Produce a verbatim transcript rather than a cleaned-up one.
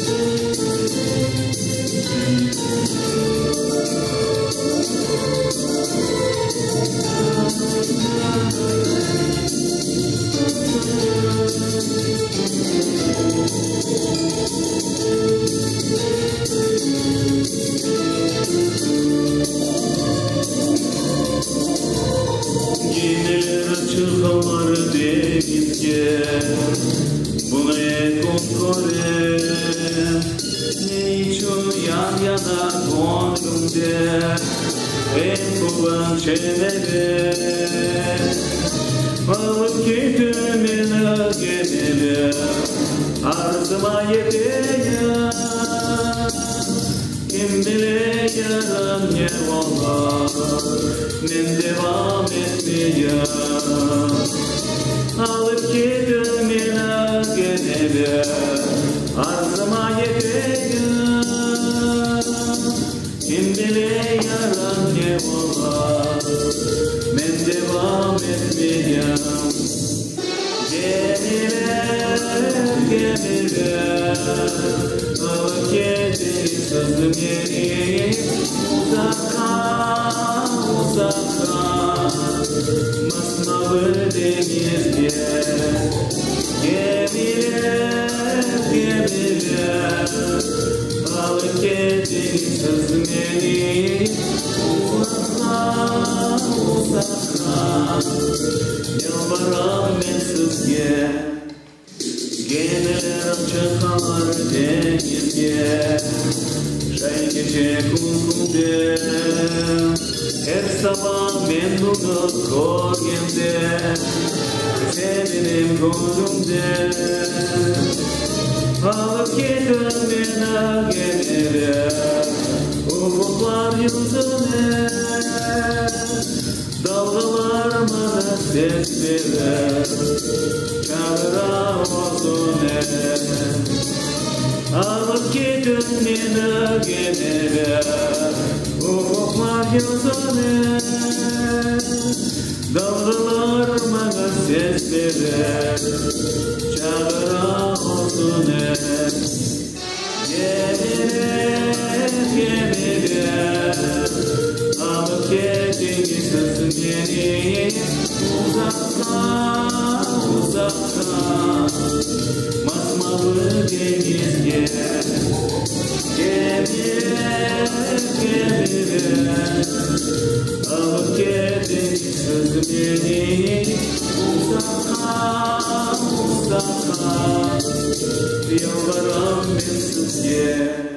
Çıkamar denizge bunu koncore ne için yan yana gönlümde en kuvan çenede alıp gittim ina genele arzuma yeteye kim bile yaran ne olar men devam etmeye alıp gittim ina genele arzuma yeteye kim bile yaran ne olar men devam etmeye gemiler gemiler alıp gittim sözüm yeri uzakka uzakka masmavi denizde gemiler gemiler alıp gittim sözüm yeri uzakka uzakka yalvaram ben sizge gemiler çıkar denizge Şay gece uykumda her sabah ben bunu görgende sevinim gönlümde alıp gittim beni gemilere ufuklar yüzüne dalgalar bana ses verer çağıra olsune alıp gittim beni gemilere ufuklar yüzüne dalgalar bana ses verer çağıra olsune gemiler gemiler alıp gittim sözüm yeri uzakta uzakta masmavi denizge gemiler gemiler alıp gittim sözüm yeri uzakta uzakta yalvaram ben sizge